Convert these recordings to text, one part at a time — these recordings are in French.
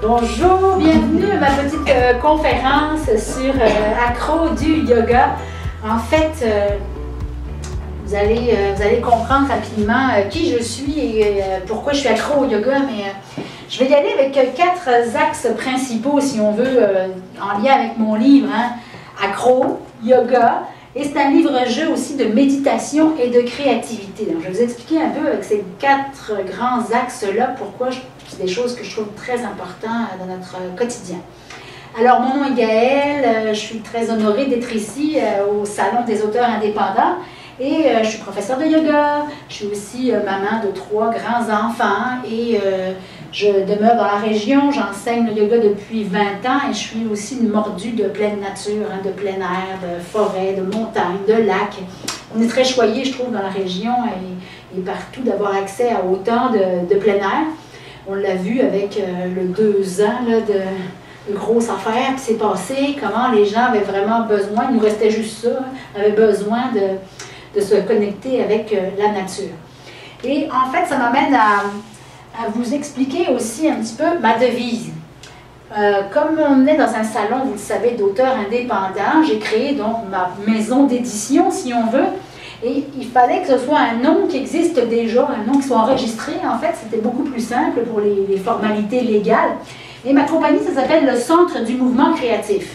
Bonjour, bienvenue à ma petite conférence sur accro du yoga. En fait, vous allez comprendre rapidement qui je suis et pourquoi je suis accro au yoga, mais je vais y aller avec 4 axes principaux, si on veut, en lien avec mon livre, hein, Accro, Yoga. Et c'est un livre-jeu aussi de méditation et de créativité. Donc, je vais vous expliquer un peu avec ces 4 grands axes-là pourquoi c'est des choses que je trouve très importantes dans notre quotidien. Alors, mon nom est Gaëlle, je suis très honorée d'être ici au Salon des auteurs indépendants et je suis professeure de yoga, je suis aussi maman de 3 grands-enfants et je demeure dans la région, j'enseigne le yoga depuis 20 ans et je suis aussi une mordue de pleine nature, hein, de plein air, de forêt, de montagne, de lac. On est très choyés, je trouve, dans la région et partout d'avoir accès à autant de plein air. On l'a vu avec le 2 ans là, de grosses affaires qui s'est passé, comment les gens avaient vraiment besoin, il nous restait juste ça, avaient besoin de se connecter avec la nature. Et en fait, ça m'amène à vous expliquer aussi un petit peu ma devise. Comme on est dans un salon, vous le savez, d'auteurs indépendants, j'ai créé donc ma maison d'édition, si on veut, et il fallait que ce soit un nom qui existe déjà, un nom qui soit enregistré. En fait, c'était beaucoup plus simple pour les formalités légales. Et ma compagnie, ça s'appelle le Centre du mouvement créatif.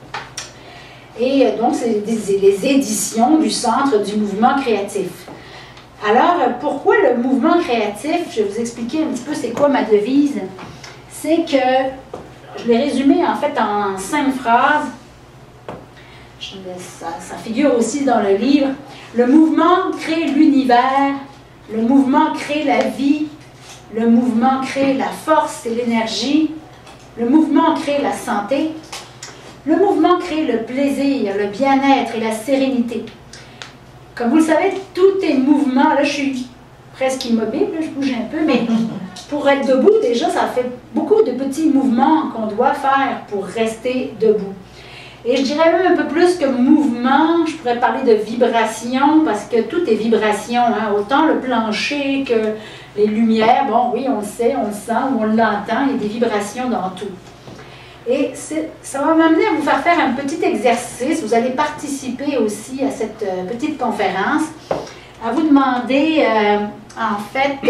Et donc, c'est les éditions du Centre du mouvement créatif. Alors, pourquoi le mouvement créatif? Je vais vous expliquer un petit peu c'est quoi ma devise. C'est que, je l'ai résumé en fait en 5 phrases. Ça figure aussi dans le livre. Le mouvement crée l'univers, le mouvement crée la vie, le mouvement crée la force et l'énergie, le mouvement crée la santé, le mouvement crée le plaisir, le bien-être et la sérénité. Comme vous le savez, tout est mouvement. Là, je suis presque immobile, là, je bouge un peu, mais pour être debout, déjà, ça fait beaucoup de petits mouvements qu'on doit faire pour rester debout. Et je dirais même un peu plus que mouvement, je pourrais parler de vibration, parce que tout est vibration, hein, autant le plancher que les lumières. Bon, oui, on le sait, on le sent, on l'entend, il y a des vibrations dans tout. Et ça va m'amener à vous faire un petit exercice. Vous allez participer aussi à cette petite conférence, à vous demander, en fait,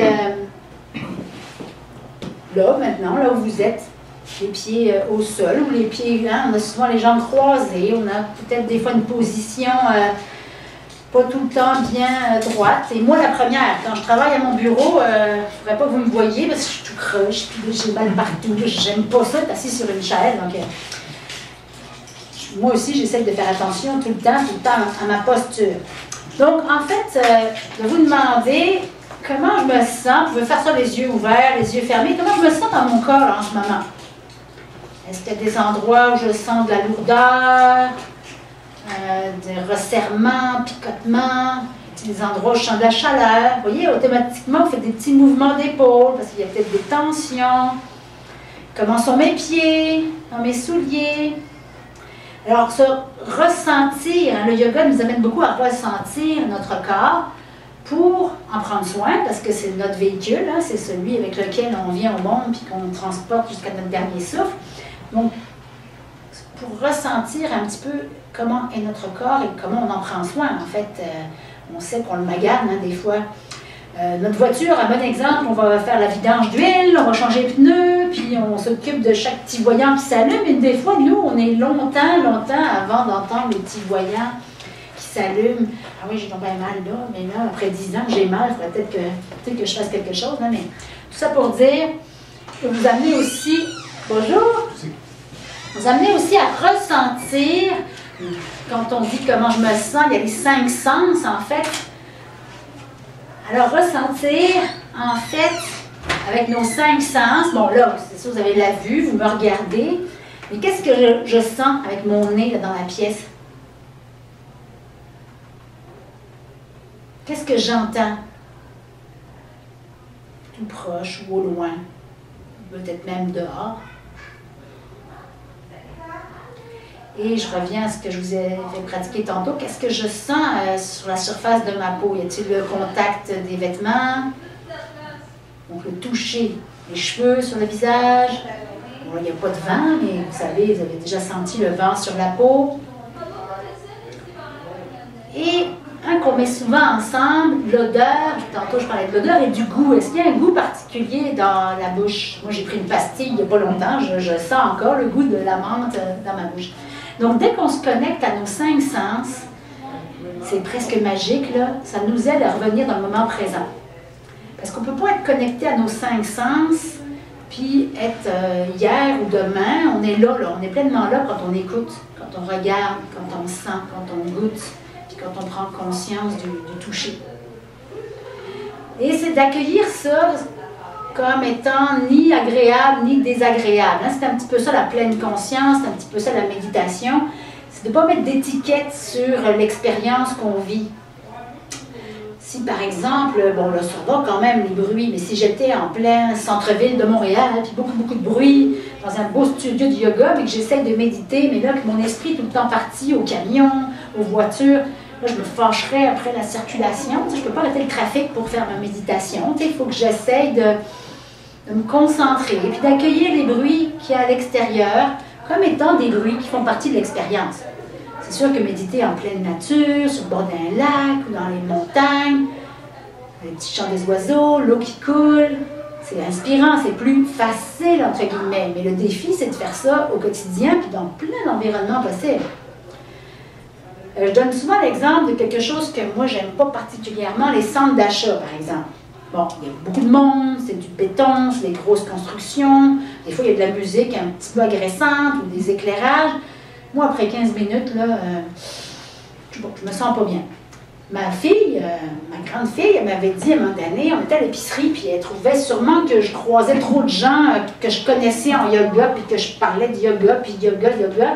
là, maintenant, là où vous êtes, les pieds au sol, ou les pieds, hein, on a souvent les jambes croisées, on a peut-être des fois une position pas tout le temps bien droite. Et moi, la première, quand je travaille à mon bureau, je ne pourrais pas que vous me voyez parce que je suis tout croche, puis j'ai mal partout. J'aime pas ça, être assis sur une chaise. Donc, moi aussi, j'essaie de faire attention tout le temps à ma posture. Donc, en fait, de vous demander comment je me sens. Vous pouvez faire ça les yeux ouverts, les yeux fermés. Comment je me sens dans mon corps en ce moment? Est-ce qu'il y a des endroits où je sens de la lourdeur? Des resserrements, picotements, des endroits où je sens de la chaleur. Vous voyez, automatiquement, on fait des petits mouvements d'épaule parce qu'il y a peut-être des tensions. Comment sont mes pieds, dans mes souliers? Alors, se ressentir, hein, le yoga nous amène beaucoup à ressentir notre corps pour en prendre soin parce que c'est notre véhicule, hein, c'est celui avec lequel on vient au monde puis qu'on transporte jusqu'à notre dernier souffle. Donc, pour ressentir un petit peu comment est notre corps et comment on en prend soin. En fait, on sait qu'on le magane, hein, des fois. Notre voiture, un bon exemple, on va faire la vidange d'huile, on va changer les pneus, puis on s'occupe de chaque petit voyant qui s'allume. Et des fois, nous, on est longtemps avant d'entendre les petits voyants qui s'allument. Ah oui, j'ai tombé mal là, mais là, après 10 ans, j'ai mal, il faudrait peut-être que je fasse quelque chose. Hein, mais tout ça pour dire que vous amenez aussi... Bonjour! Vous amenez aussi à ressentir, quand on dit comment je me sens, il y a les 5 sens en fait. Alors ressentir en fait avec nos 5 sens, bon là, c'est sûr vous avez la vue, vous me regardez, mais qu'est-ce que je sens avec mon nez là, dans la pièce? Qu'est-ce que j'entends? Tout proche ou au loin, peut-être même dehors. Et je reviens à ce que je vous ai fait pratiquer tantôt. Qu'est-ce que je sens sur la surface de ma peau? Y a-t-il le contact des vêtements? Donc le toucher, les cheveux sur le visage, Bon, il n'y a pas de vent, mais vous savez, vous avez déjà senti le vent sur la peau. Et qu'on met souvent ensemble, l'odeur, tantôt je parlais de l'odeur et du goût. Est-ce qu'il y a un goût particulier dans la bouche? Moi, j'ai pris une pastille il n'y a pas longtemps, je sens encore le goût de la menthe dans ma bouche. Donc, dès qu'on se connecte à nos 5 sens, c'est presque magique, là, ça nous aide à revenir dans le moment présent. Parce qu'on ne peut pas être connecté à nos 5 sens, puis être hier ou demain. On est là, on est pleinement là quand on écoute, quand on regarde, quand on sent, quand on goûte, puis quand on prend conscience du toucher. Et c'est d'accueillir ça comme étant ni agréable ni désagréable. C'est un petit peu ça la pleine conscience, c'est un petit peu ça la méditation. C'est de ne pas mettre d'étiquette sur l'expérience qu'on vit. Si par exemple, bon là ça va quand même les bruits, mais si j'étais en plein centre-ville de Montréal, puis beaucoup de bruit, dans un beau studio de yoga, mais que j'essaie de méditer, mais là que mon esprit est tout le temps parti au camion, aux voitures, là je me fâcherais après la circulation. Je ne peux pas arrêter le trafic pour faire ma méditation. Il faut que j'essaie de me concentrer et puis d'accueillir les bruits qu'il y a à l'extérieur comme étant des bruits qui font partie de l'expérience. C'est sûr que méditer en pleine nature, sur le bord d'un lac ou dans les montagnes, les petits chants des oiseaux, l'eau qui coule, c'est inspirant, c'est plus facile entre guillemets. Mais le défi, c'est de faire ça au quotidien puis dans plein d'environnements possibles. Je donne souvent l'exemple de quelque chose que moi, j'aime pas particulièrement, les centres d'achat, par exemple. Bon, il y a beaucoup de monde, c'est du béton, c'est des grosses constructions. Des fois, il y a de la musique un petit peu agressante ou des éclairages. Moi, après 15 minutes, là, je me sens pas bien. Ma fille, ma grande fille, elle m'avait dit à un moment donné, on était à l'épicerie, puis elle trouvait sûrement que je croisais trop de gens que je connaissais en yoga, puis que je parlais de yoga, puis yoga.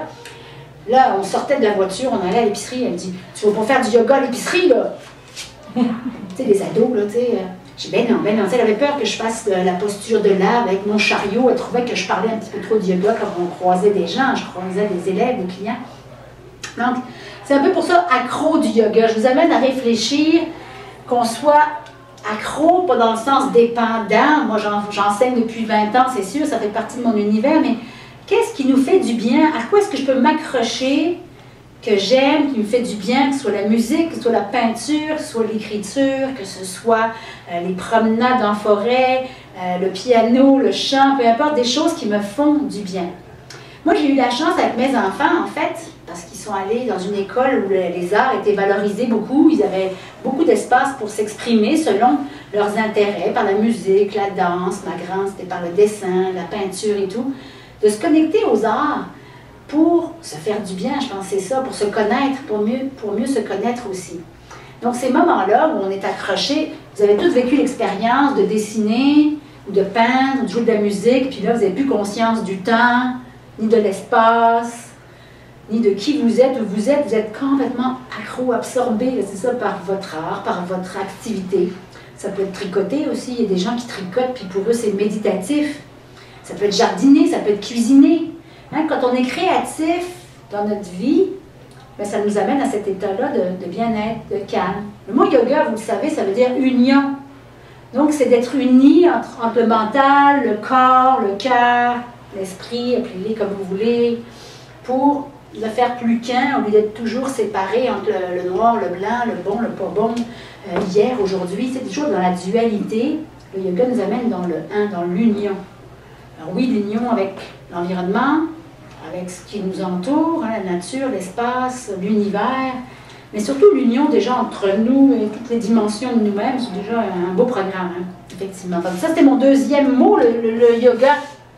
Là, on sortait de la voiture, on allait à l'épicerie, elle me dit « Tu vas pas faire du yoga à l'épicerie, là? » Tu sais, les ados, là, tu sais. J'ai dit « Ben non. » Elle avait peur que je fasse la posture de l'arbre avec mon chariot. Elle trouvait que je parlais un petit peu trop de yoga quand on croisait des gens. Je croisais des élèves, des clients. Donc, c'est un peu pour ça, accro du yoga. Je vous amène à réfléchir qu'on soit accro, pas dans le sens dépendant. Moi, j'enseigne depuis 20 ans, c'est sûr, ça fait partie de mon univers, mais qu'est-ce qui nous fait du bien? À quoi est-ce que je peux m'accrocher, que j'aime, qui me fait du bien, que ce soit la musique, que ce soit la peinture, que ce soit l'écriture, que ce soit les promenades en forêt, le piano, le chant, peu importe, des choses qui me font du bien. Moi, j'ai eu la chance avec mes enfants, en fait, parce qu'ils sont allés dans une école où les arts étaient valorisés beaucoup, ils avaient beaucoup d'espace pour s'exprimer selon leurs intérêts, par la musique, la danse, ma grande, c'était par le dessin, la peinture et tout, de se connecter aux arts, pour se faire du bien, je pense que c'est ça, pour se connaître, pour mieux se connaître aussi. Donc ces moments-là où on est accroché, vous avez tous vécu l'expérience de dessiner, ou de peindre, ou de jouer de la musique, puis là vous n'avez plus conscience du temps, ni de l'espace, ni de qui vous êtes, où vous êtes complètement accro, absorbé, c'est ça, par votre art, par votre activité. Ça peut être tricoter aussi, il y a des gens qui tricotent, puis pour eux c'est méditatif. Ça peut être jardiner, ça peut être cuisiner. Hein, quand on est créatif dans notre vie, ben, ça nous amène à cet état-là de bien-être, de calme. Le mot yoga, vous le savez, ça veut dire union. Donc, c'est d'être uni entre le mental, le corps, le cœur, l'esprit, appelez-les comme vous voulez, pour le faire plus qu'un, au lieu d'être toujours séparé entre le noir, le blanc, le bon, le pas bon, hier, aujourd'hui. C'est toujours dans la dualité. Le yoga nous amène dans le un, dans l'union. Alors oui, l'union avec l'environnement, avec ce qui nous entoure, hein, la nature, l'espace, l'univers, mais surtout l'union déjà entre nous et toutes les dimensions de nous-mêmes, c'est déjà un beau programme, hein, effectivement. Donc ça, c'était mon deuxième mot, le yoga.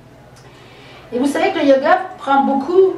Et vous savez que le yoga prend beaucoup,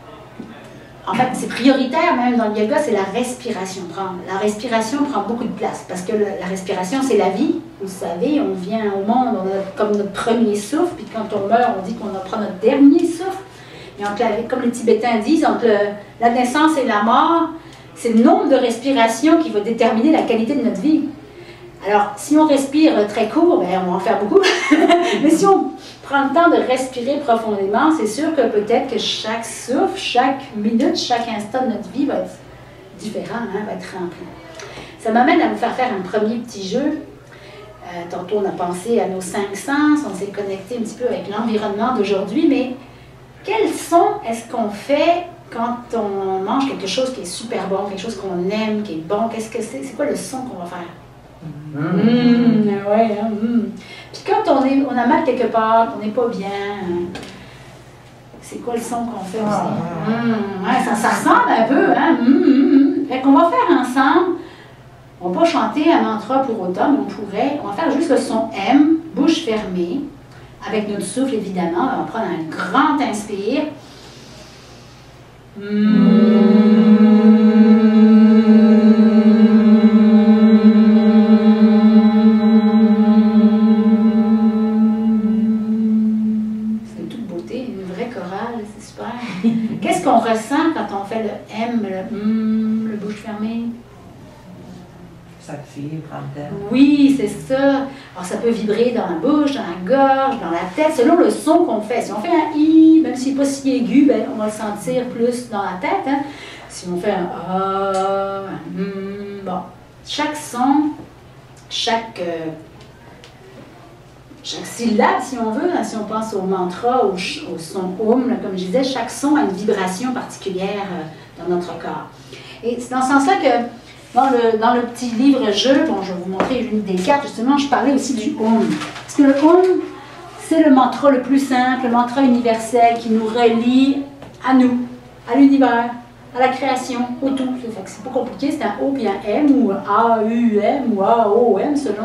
en fait, c'est prioritaire même dans le yoga, c'est la respiration. La respiration prend beaucoup de place, parce que la respiration, c'est la vie. Vous savez, on vient au monde, on a comme notre premier souffle, puis quand on meurt, on dit qu'on prend notre dernier souffle. Et comme les Tibétains disent, entre la naissance et la mort, c'est le nombre de respirations qui va déterminer la qualité de notre vie. Alors, si on respire très court, ben, on va en faire beaucoup. Mais si on prend le temps de respirer profondément, c'est sûr que peut-être que chaque souffle, chaque minute, chaque instant de notre vie va être différent, hein, va être rempli. Ça m'amène à vous faire un premier petit jeu. Tantôt, on a pensé à nos 5 sens, on s'est connecté un petit peu avec l'environnement d'aujourd'hui, mais quel son est-ce qu'on fait quand on mange quelque chose qui est super bon, quelque chose qu'on aime, qui est bon? Qu'est-ce que c'est? C'est quoi le son qu'on va faire? Ouais, hein, Puis quand on a mal quelque part, qu'on n'est pas bien, c'est quoi le son qu'on fait aussi? Ouais, ça ressemble un peu, hein? Fait qu'on va faire ensemble, on va pas chanter un mantra pour autant, mais on va faire juste le son M, bouche fermée, avec notre souffle évidemment. On va prendre un grand inspire. C'est toute beauté, une vraie chorale, c'est super. Qu'est-ce qu'on ressent quand on fait le M, le bouche fermée? Ça vibre en dedans. Oui, c'est ça. Alors, ça peut vibrer dans la bouche, dans la gorge, dans la tête, selon le son qu'on fait. Si on fait un I, même s'il n'est pas si aigu, ben, on va le sentir plus dans la tête. Hein. Si on fait un A, bon. Chaque son, chaque syllabe, si on veut, hein, si on pense au mantra, au son Om, là, comme je disais, chaque son a une vibration particulière dans notre corps. Et c'est dans ce sens-là que dans le petit livre-jeu, bon, je vais vous montrer une des cartes, justement, je parlais aussi du Om. Parce que le Om, c'est le mantra le plus simple, le mantra universel qui nous relie à nous, à l'univers, à la création, au tout. C'est pas compliqué, c'est un O puis un M, ou A-U-M, ou A-O-M, selon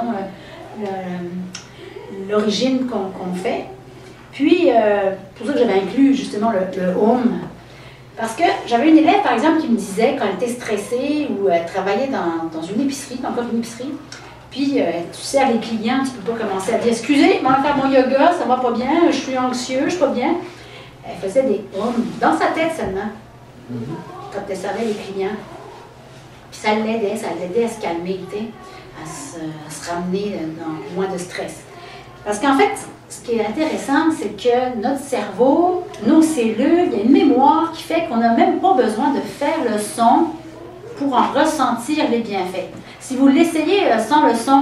l'origine qu'on fait. Puis, pour ça que j'avais inclus justement le Om. Parce que j'avais une élève, par exemple, qui me disait, quand elle était stressée ou elle travaillait dans une épicerie, encore une épicerie, puis tu sais, avec les clients, tu peux pas commencer à dire « Excusez, je vais faire mon yoga, ça va pas bien, je suis anxieux, je suis pas bien. » Elle faisait des Om dans sa tête seulement, quand elle savait les clients. Puis ça l'aidait à se calmer, à se ramener dans moins de stress. Parce qu'en fait, ce qui est intéressant, c'est que notre cerveau, nos cellules, il y a une mémoire qui fait qu'on n'a même pas besoin de faire le son pour en ressentir les bienfaits. Si vous l'essayez sans le son,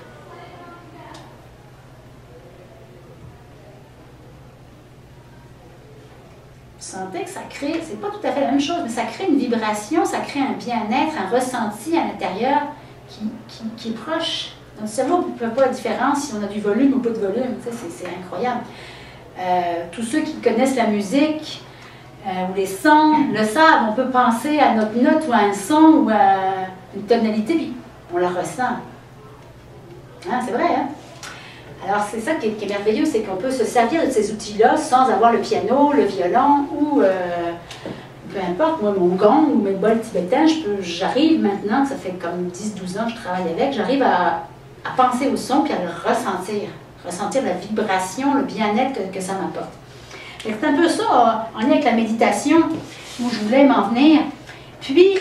vous sentez que ça crée, c'est pas tout à fait la même chose, mais ça crée une vibration, ça crée un bien-être, un ressenti à l'intérieur qui est proche. Notre cerveau ne fait pas la différence si on a du volume ou pas de volume, c'est incroyable. Tous ceux qui connaissent la musique ou les sons le savent, on peut penser à notre note ou à un son ou à une tonalité, puis on la ressent. Hein, c'est vrai, hein? Alors c'est ça qui est merveilleux, c'est qu'on peut se servir de ces outils-là sans avoir le piano, le violon ou peu importe, moi mon gong ou mes bols tibétains, j'arrive maintenant, ça fait comme 10-12 ans que je travaille avec, j'arrive à penser au son puis à le ressentir la vibration, le bien-être que ça m'apporte. C'est un peu ça en lien avec la méditation où je voulais m'en venir. Puis,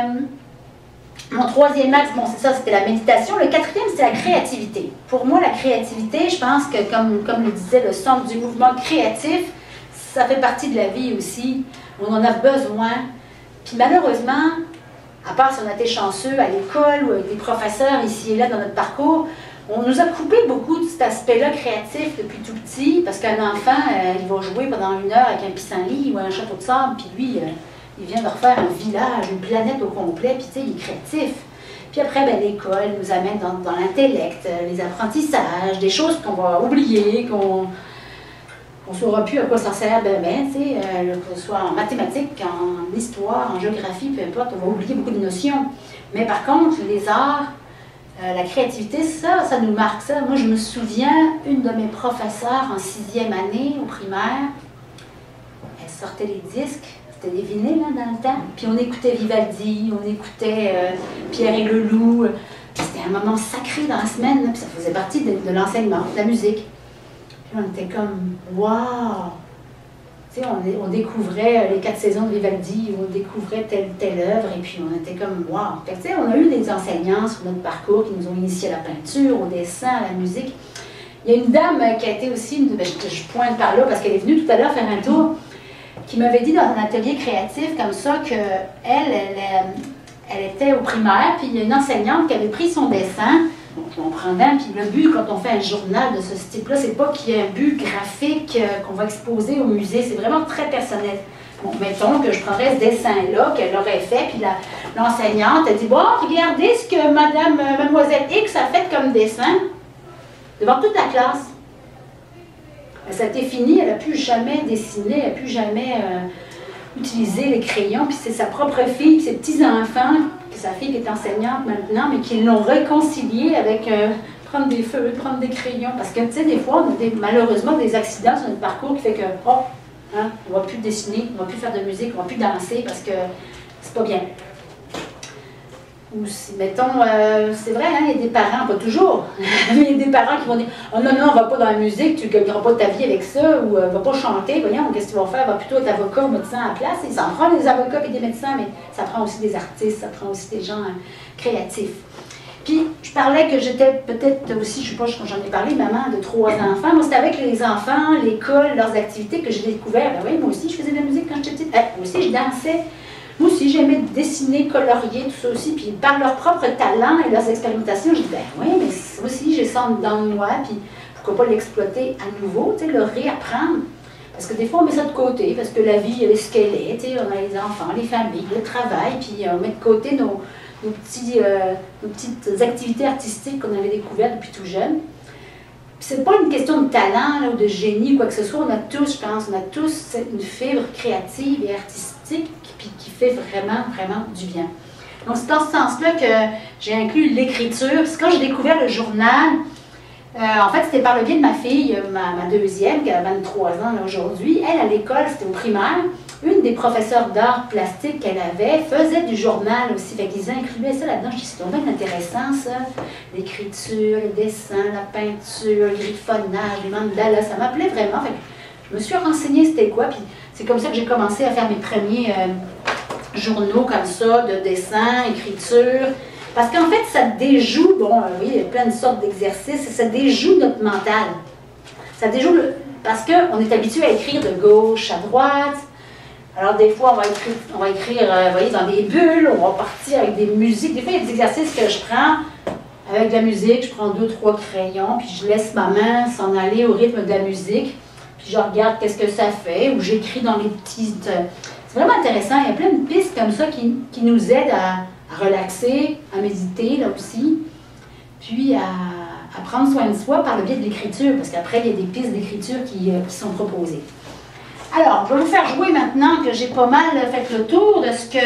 mon troisième axe, bon c'est ça, c'était la méditation. Le quatrième, c'était la créativité. Pour moi, la créativité, je pense que comme le disait le centre du mouvement créatif, ça fait partie de la vie aussi. On en a besoin. Puis malheureusement, à part si on a été chanceux à l'école ou avec des professeurs ici et là dans notre parcours, on nous a coupé beaucoup de cet aspect-là créatif depuis tout petit, parce qu'un enfant, il va jouer pendant 1 heure avec un pissenlit ou un château de sable, puis lui, il vient de refaire un village, une planète au complet, puis tu sais, il est créatif. Puis après, ben, l'école nous amène dans l'intellect, les apprentissages, des choses qu'on va oublier, qu'on ne saura plus à quoi ça sert, que ce soit en mathématiques, en histoire, en géographie, peu importe, on va oublier beaucoup de notions. Mais par contre, les arts, la créativité, ça nous marque ça. Moi, je me souviens, une de mes professeurs en 6e année au primaire, elle sortait les disques, c'était des vinyles hein, dans le temps, puis on écoutait Vivaldi, on écoutait Pierre et le Loup. C'était un moment sacré dans la semaine, là, puis ça faisait partie de l'enseignement, de la musique. Puis on était comme, waouh! Tu sais, on découvrait les 4 saisons de Vivaldi, on découvrait telle œuvre, et puis on était comme, waouh! Tu sais, on a eu des enseignants sur notre parcours qui nous ont initiés à la peinture, au dessin, à la musique. Il y a une dame qui a été aussi, je pointe par là parce qu'elle est venue tout à l'heure faire un tour, qui m'avait dit dans un atelier créatif comme ça qu'elle était au primaire, puis il y a une enseignante qui avait pris son dessin, je m'en prends un. Puis le but, quand on fait un journal de ce type-là, c'est pas qu'il y ait un but graphique qu'on va exposer au musée. C'est vraiment très personnel. Bon, mettons que je prendrais ce dessin-là qu'elle aurait fait, puis l'enseignante a dit, bon, regardez ce que mademoiselle X a fait comme dessin, devant toute la classe. Ça a été fini, elle n'a plus jamais dessiné, elle n'a plus jamais utilisé les crayons, puis c'est sa propre fille, ses petits-enfants, sa fille qui est enseignante maintenant, mais qui l'ont réconciliée avec prendre des feuilles, prendre des crayons, parce que, tu sais, des fois, on a malheureusement des accidents sur notre parcours qui fait que, oh, hein, on ne va plus dessiner, on ne va plus faire de musique, on ne va plus danser parce que c'est pas bien. Ou si, mettons, c'est vrai, hein, il y a des parents, pas toujours, mais il y a des parents qui vont dire « Oh non, non, on ne va pas dans la musique, tu ne gagneras pas ta vie avec ça, ou va pas chanter, voyons, qu'est-ce que tu vas faire, va plutôt être avocat ou médecin à la place. » Et ça en prend des avocats et des médecins, mais ça prend aussi des artistes, ça prend aussi des gens créatifs. Puis, je parlais que j'étais peut-être aussi, je ne sais pas, j'en ai parlé, maman de 3 enfants. Moi, c'était avec les enfants, l'école, leurs activités que j'ai découvert. Ben oui, moi aussi, je faisais de la musique quand j'étais petite. Moi aussi, je dansais. Moi aussi, j'aimais dessiner, colorier, tout ça aussi. Puis, par leur propre talent et leurs expérimentations, je dis, ben oui, mais ça aussi, j'ai ça dans moi. Puis, pourquoi pas l'exploiter à nouveau, tu sais, le réapprendre. Parce que des fois, on met ça de côté, parce que la vie, elle est ce qu'elle est. Tu sais, on a les enfants, les familles, le travail, puis on met de côté nos petites activités artistiques qu'on avait découvertes depuis tout jeune. C'est pas une question de talent là, ou de génie ou quoi que ce soit. On a tous, je pense, on a tous une fibre créative et artistique qui fait vraiment, vraiment du bien. Donc c'est dans ce sens-là que j'ai inclus l'écriture. Parce que quand j'ai découvert le journal, en fait, c'était par le biais de ma fille, ma deuxième, qui a 23 ans aujourd'hui. Elle, à l'école, c'était au primaire. Une des professeurs d'art plastique qu'elle avait faisait du journal aussi. Fait qu'ils incluaient ça là-dedans. Je dis, c'est vraiment intéressant, ça. L'écriture, le dessin, la peinture, le griffonnage, les mandalas, ça m'appelait vraiment. Fait que je me suis renseignée c'était quoi. Puis c'est comme ça que j'ai commencé à faire mes premiers journaux comme ça, de dessin, écriture. Parce qu'en fait, ça déjoue, bon, oui, il y a plein de sortes d'exercices, ça déjoue notre mental. Ça déjoue, parce qu'on est habitué à écrire de gauche à droite. Alors, des fois, on va écrire vous voyez, dans des bulles, on va partir avec des musiques. Des fois, il y a des exercices que je prends avec de la musique, je prends 2-3 crayons, puis je laisse ma main s'en aller au rythme de la musique, puis je regarde qu'est-ce que ça fait, ou j'écris dans les petites... C'est vraiment intéressant, il y a plein de pistes comme ça qui nous aident à relaxer, à méditer, là aussi, puis à prendre soin de soi par le biais de l'écriture, parce qu'après, il y a des pistes d'écriture qui sont proposées. Alors, je vais vous faire jouer maintenant que j'ai pas mal fait le tour de ce que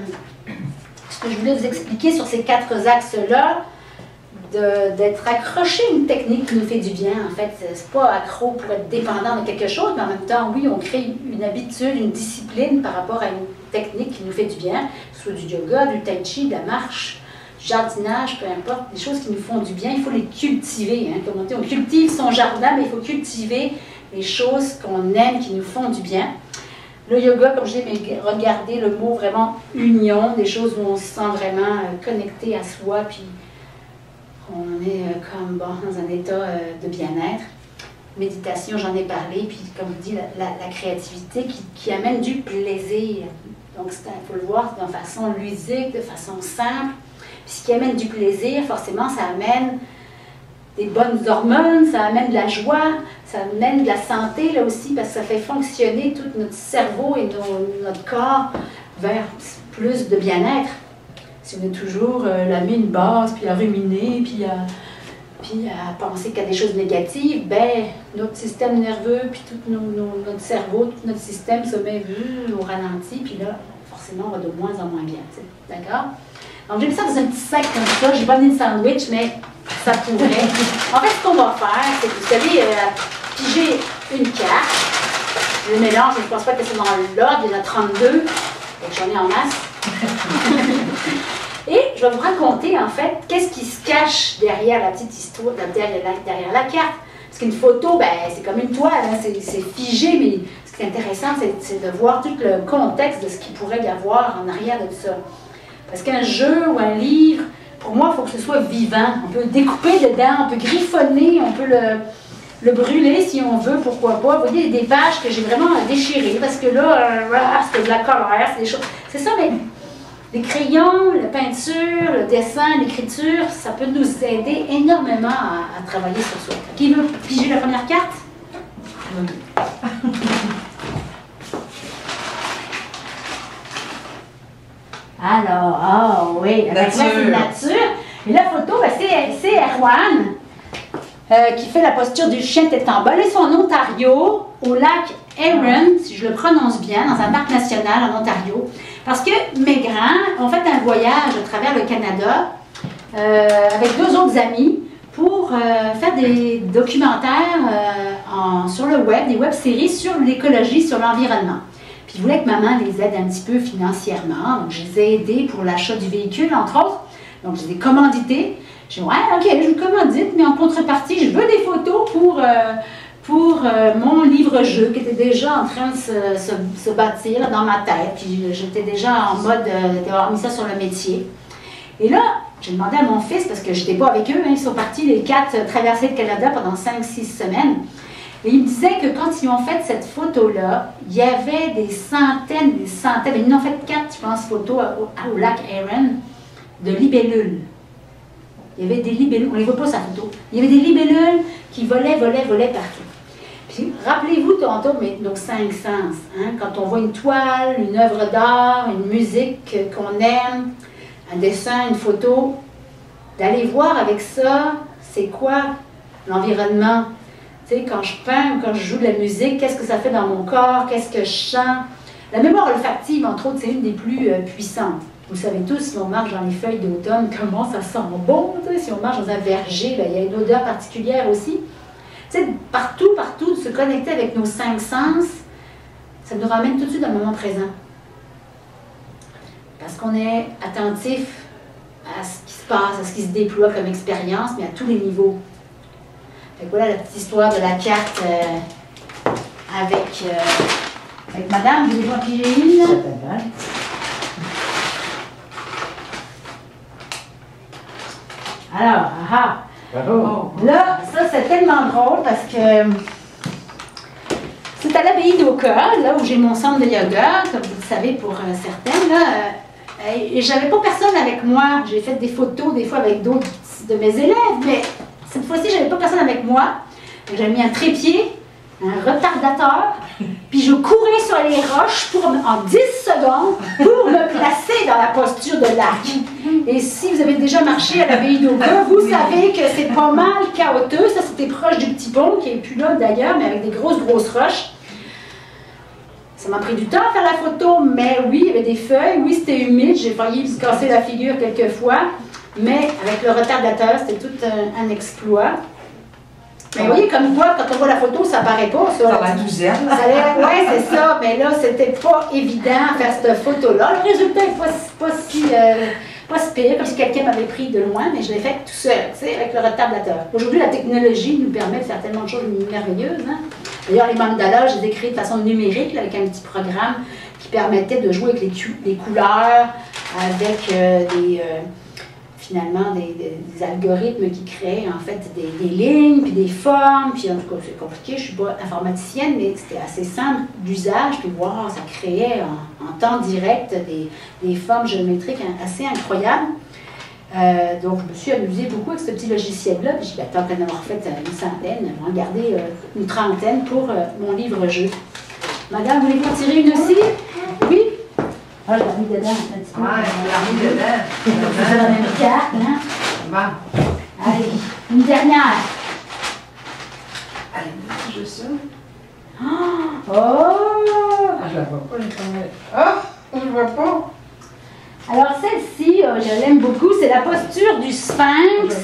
je voulais vous expliquer sur ces 4 axes-là, d'être accroché à une technique qui nous fait du bien. En fait, c'est pas accro pour être dépendant de quelque chose, mais en même temps, oui, on crée une habitude, une discipline par rapport à une technique qui nous fait du bien, soit du yoga, du tai chi, de la marche, du jardinage, peu importe, des choses qui nous font du bien, il faut les cultiver. Hein. Comme on dit, on cultive son jardin, mais il faut cultiver les choses qu'on aime, qui nous font du bien. Le yoga, comme je dis, mais regardez le mot vraiment union, des choses où on se sent vraiment connecté à soi, puis on est comme bon, dans un état de bien-être. Méditation, j'en ai parlé, puis comme je dis, la créativité qui amène du plaisir. Donc, il faut le voir de façon ludique, de façon simple. Puis ce qui amène du plaisir, forcément, ça amène des bonnes hormones, ça amène de la joie, ça amène de la santé là aussi, parce que ça fait fonctionner tout notre cerveau et notre corps vers plus de bien-être. Si on est toujours la mine basse, puis à ruminer, puis à penser qu'il y a des choses négatives, ben notre système nerveux, puis tout notre cerveau, tout notre système se met au ralenti, puis là, forcément, on va de moins en moins bien. D'accord? Donc, j'ai mis ça dans un petit sac comme ça. J'ai pas mis de sandwich, mais ça pourrait. En fait, ce qu'on va faire, c'est que vous allez piger une carte. Le mélange, je ne pense pas que c'est dans l'ordre, il y en a 32. Donc, j'en ai en masse. Et je vais vous raconter, en fait, qu'est-ce qui se cache derrière la petite histoire, derrière la carte. Parce qu'une photo, ben, c'est comme une toile, hein, c'est figé, mais ce qui est intéressant, c'est de voir tout le contexte de ce qu'il pourrait y avoir en arrière de ça. Parce qu'un jeu ou un livre, pour moi, il faut que ce soit vivant. On peut découper dedans, on peut griffonner, on peut le brûler si on veut, pourquoi pas. Vous voyez, il y a des pages que j'ai vraiment déchirées, parce que là, voilà, c'était de la colère, c'est des choses. C'est ça, mais Les crayons, la peinture, le dessin, l'écriture, ça peut nous aider énormément à travailler sur soi. Qui veut piger la première carte? Alors, ah oui, avec la nature. Et la photo, ben, c'est Erwan qui fait la posture du chien tête en bas. Là, ils sont en Ontario, au lac Erin, si je le prononce bien, dans un parc national en Ontario. Parce que mes grands ont fait un voyage à travers le Canada avec 2 autres amis pour faire des documentaires sur le web, des web-séries sur l'écologie, sur l'environnement. Puis ils voulaient que maman les aide un petit peu financièrement. Donc je les ai aidés pour l'achat du véhicule, entre autres. Donc je les ai commandités. J'ai dit, ouais, ok, je vous commandite, mais en contrepartie, je veux des photos pour mon livre-jeu qui était déjà en train de se bâtir là, dans ma tête. Puis j'étais déjà en mode d'avoir mis ça sur le métier. Et là, j'ai demandé à mon fils, parce que je n'étais pas avec eux, hein, ils sont partis les 4 traverser le Canada pendant 5-6 semaines. Et il me disait que quand ils ont fait cette photo-là, il y avait des centaines, ils en ont fait 4, je pense, photos au lac Erin, de libellules. Il y avait des libellules, on ne les voit pas sa photo, il y avait des libellules qui volaient partout. Puis rappelez-vous tantôt, mais nos 5 sens, hein, quand on voit une toile, une œuvre d'art, une musique qu'on aime, un dessin, une photo, d'aller voir avec ça, c'est quoi l'environnement? Tu sais, quand je peins ou quand je joue de la musique, qu'est-ce que ça fait dans mon corps? Qu'est-ce que je sens? La mémoire olfactive, entre autres, c'est une des plus puissantes. Vous savez tous, si on marche dans les feuilles d'automne, comment ça sent bon. Si on marche dans un verger, là, il y a une odeur particulière aussi. Tu sais, partout, de se connecter avec nos 5 sens, ça nous ramène tout de suite dans le moment présent. Parce qu'on est attentif à ce qui se passe, à ce qui se déploie comme expérience, mais à tous les niveaux. Fait que voilà la petite histoire de la carte avec madame. Vous voulez voir qui j'ai une? Alors, là, ça c'est tellement drôle parce que c'est à l'abbaye d'Oka, là où j'ai mon centre de yoga, comme vous le savez pour certaines, là, et j'avais pas personne avec moi. J'ai fait des photos des fois avec d'autres de mes élèves, mais cette fois-ci, j'avais pas personne avec moi. J'avais mis un trépied, un retardateur, puis je courais sur les roches en 10 secondes pour me placer dans la posture de l'arc. Et si vous avez déjà marché à l'abbaye d'Oka, vous savez que c'est pas mal chaotique. Ça, c'était proche du petit pont, qui n'est plus là d'ailleurs, mais avec des grosses roches. Ça m'a pris du temps à faire la photo, mais oui, il y avait des feuilles, oui, c'était humide, j'ai failli me casser la figure quelques fois, mais avec le retardateur, c'était tout un exploit. Mais vous voyez, comme quoi, quand on voit la photo, ça paraît pas, ça. Ça va 12 ans. Oui, c'est ça, mais là, c'était pas évident à faire cette photo-là. Le résultat n'est pas si pire, comme si quelqu'un m'avait pris de loin, mais je l'ai fait tout seul, tu sais, avec le retardateur. Aujourd'hui, la technologie nous permet de faire tellement de choses merveilleuses. Hein? D'ailleurs, les mandalas, je les ai créés de façon numérique, là, avec un petit programme qui permettait de jouer avec les couleurs, avec finalement des algorithmes qui créent en fait des lignes, puis des formes, puis en tout cas c'est compliqué, je ne suis pas informaticienne, mais c'était assez simple d'usage, puis wow, ça créait en temps direct des formes géométriques assez incroyables. Donc je me suis amusée beaucoup avec ce petit logiciel-là, puis j'ai tant qu'à en avoir fait une centaine, j'en ai gardé une trentaine pour mon livre-jeu. Madame, voulez-vous en tirer une aussi? Oui? Ah, je l'ai mis dedans un petit peu. Ouais, je l'ai mis dedans. C'est la même carte, hein? Bon. Allez, une dernière. Allez, juste ça. Oh! Ah, je la vois pas, les tomates. Ah, je vois pas. Alors celle-ci, je l'aime beaucoup, c'est la posture du sphinx.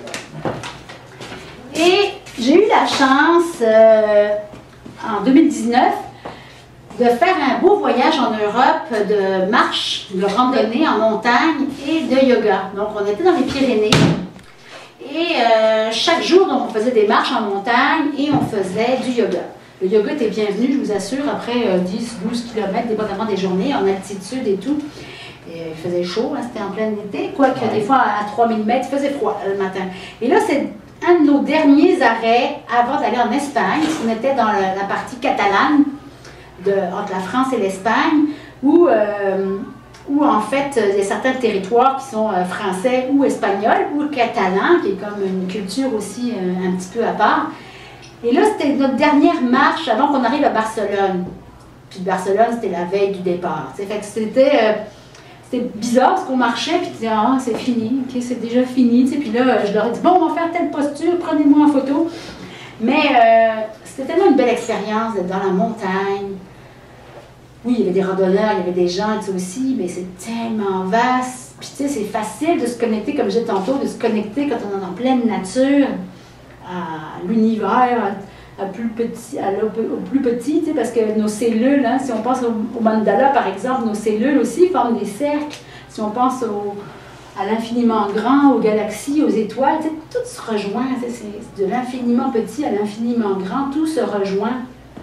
Et j'ai eu la chance, en 2019, de faire un beau voyage en Europe de marche, de randonnée en montagne et de yoga. Donc on était dans les Pyrénées et chaque jour donc, on faisait des marches en montagne et on faisait du yoga. Le yoga était bienvenu, je vous assure, après 10-12 km, dépendamment des journées, en altitude et tout. Et il faisait chaud, hein, c'était en plein été, quoique des fois à 3000 mètres, il faisait froid le matin. Et là, c'est un de nos derniers arrêts avant d'aller en Espagne, parce qu'on était dans la partie catalane, entre la France et l'Espagne, où où en fait, il y a certains territoires qui sont français ou espagnols ou catalans, qui est comme une culture aussi un petit peu à part. Et là, c'était notre dernière marche avant qu'on arrive à Barcelone. Puis Barcelone, c'était la veille du départ. Fait que c'était bizarre parce qu'on marchait, puis tu disais, ah, c'est fini, ok, c'est déjà fini. Puis là, je leur ai dit, bon, on va faire telle posture, prenez-moi en photo. Mais c'était tellement une belle expérience d'être dans la montagne. Oui, il y avait des randonneurs, il y avait des gens aussi, mais c'est tellement vaste. Puis tu sais, c'est facile de se connecter, comme je disais tantôt, de se connecter quand on est en pleine nature, à l'univers, au plus petit, tu sais, parce que nos cellules, hein, si on pense au mandala par exemple, nos cellules aussi forment des cercles. Si on pense à l'infiniment grand, aux galaxies, aux étoiles, tu sais, tout se rejoint. C'est de l'infiniment petit à l'infiniment grand, tout se rejoint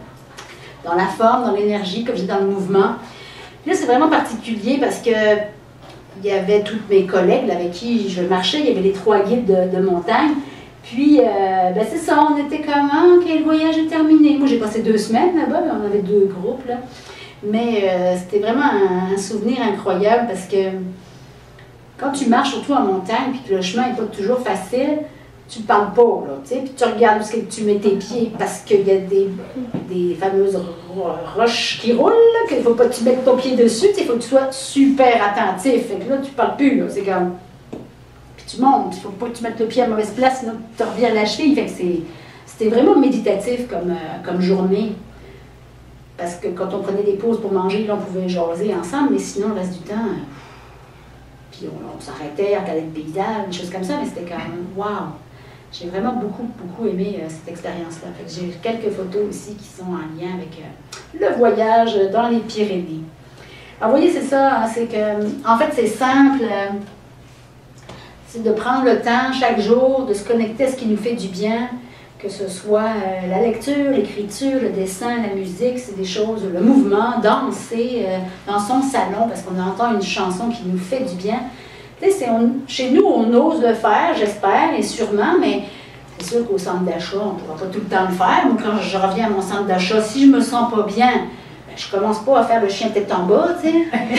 dans la forme, dans l'énergie, comme je dis, dans le mouvement. Puis là, c'est vraiment particulier parce que il y avait toutes mes collègues là, avec qui je marchais, il y avait les 3 guides de montagne. Puis, ben c'est ça, on était comme, ah, ok, le voyage est terminé. Moi, j'ai passé 2 semaines là-bas, on avait 2 groupes, là. Mais c'était vraiment un souvenir incroyable parce que quand tu marches, surtout en montagne, puis que le chemin n'est pas toujours facile, tu ne parles pas, là, tu sais, puis tu regardes où est-ce que tu mets tes pieds parce qu'il y a des fameuses roches qui roulent, qu'il ne faut pas que tu mettes ton pied dessus, il faut que tu sois super attentif. Fait que là, tu ne parles plus, là, c'est comme... Puis tu montes, il ne faut pas que tu mettes le pied à mauvaise place, sinon tu reviens à la cheville. Fait que c'était vraiment méditatif comme journée. Parce que quand on prenait des pauses pour manger, là, on pouvait jaser ensemble, mais sinon, le reste du temps... Puis on s'arrêtait, on regardait le paysage, des choses comme ça, mais c'était quand même wow! J'ai vraiment beaucoup aimé cette expérience-là. J'ai quelques photos aussi qui sont en lien avec le voyage dans les Pyrénées. Alors, vous voyez, c'est ça, hein, c'est que, en fait, c'est simple. C'est de prendre le temps chaque jour de se connecter à ce qui nous fait du bien, que ce soit la lecture, l'écriture, le dessin, la musique, c'est des choses, le mouvement, danser dans son salon parce qu'on entend une chanson qui nous fait du bien. Tu sais, chez nous, on ose le faire, j'espère, et sûrement, mais c'est sûr qu'au centre d'achat, on ne pourra pas tout le temps le faire. Moi, quand je reviens à mon centre d'achat, si je ne me sens pas bien, ben, je ne commence pas à faire le chien tête en bas, tu sais.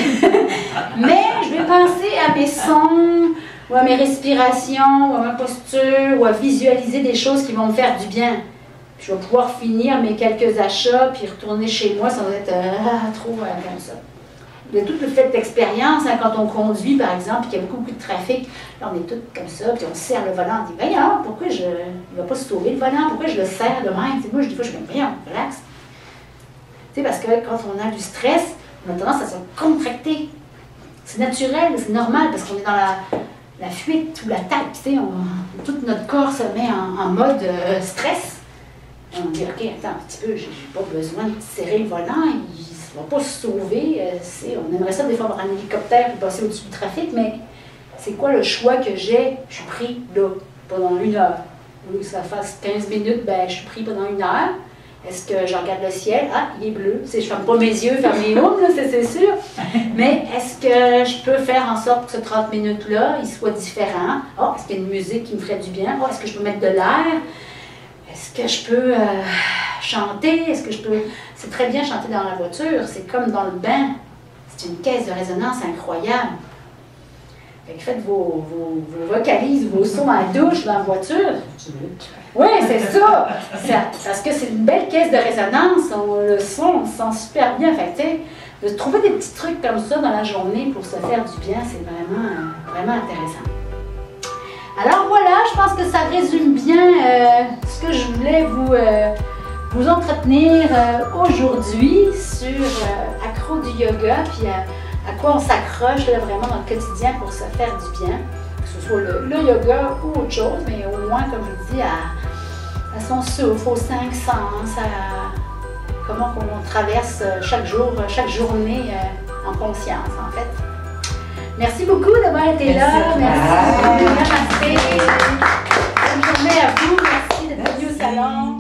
Mais je vais penser à mes sons, ou à mes respirations, ou à ma posture, ou à visualiser des choses qui vont me faire du bien. Puis je vais pouvoir finir mes quelques achats, puis retourner chez moi sans être trop comme ça. Il y a tout le fait d'expérience, hein, quand on conduit, par exemple, puis qu'il y a beaucoup de trafic, là, on est tous comme ça, puis on serre le volant, on dit, voyons, pourquoi il ne va pas se sauver le volant, pourquoi je le serre de même? Moi, des fois, je me dis, voyons, relax. Tu sais, parce que quand on a du stress, on a tendance à se contracter. C'est naturel, c'est normal, parce qu'on est dans la fuite ou l'attaque, tu sais, tout notre corps se met en mode stress. Et on dit, ok, attends un petit peu, j'ai pas besoin de serrer le volant, il ne va pas se sauver. On aimerait ça des fois avoir un hélicoptère et passer au-dessus du trafic, mais c'est quoi le choix que j'ai? Je suis pris là, pendant 1 heure. Au lieu que ça fasse 15 minutes, ben, je suis pris pendant 1 heure. Est-ce que je regarde le ciel? Ah, il est bleu. Je ne ferme pas mes yeux, ferme mes mômes, c'est sûr. Mais est-ce que je peux faire en sorte que ce 30 minutes-là, il soit différent? Oh, est-ce qu'il y a une musique qui me ferait du bien? Oh, est-ce que je peux mettre de l'air? Est-ce que je peux chanter? Est-ce que je peux... C'est très bien chanter dans la voiture, c'est comme dans le bain. C'est une caisse de résonance incroyable. Fait que faites vos vocalises, vos sons à la douche dans la voiture. Oui, c'est ça. Parce que c'est une belle caisse de résonance. Le son, on se sent super bien. Fait que, de trouver des petits trucs comme ça dans la journée pour se faire du bien, c'est vraiment intéressant. Alors voilà, je pense que ça résume bien ce que je voulais vous entretenir aujourd'hui sur accro du yoga, puis à quoi on s'accroche vraiment dans le quotidien pour se faire du bien, que ce soit le yoga ou autre chose, mais au moins, comme je vous dis, à son souffle, aux 5 sens, à comment on traverse chaque jour, chaque journée en conscience, en fait. Merci beaucoup d'avoir été là. Merci. Bonne journée à vous. Merci d'être venu au salon.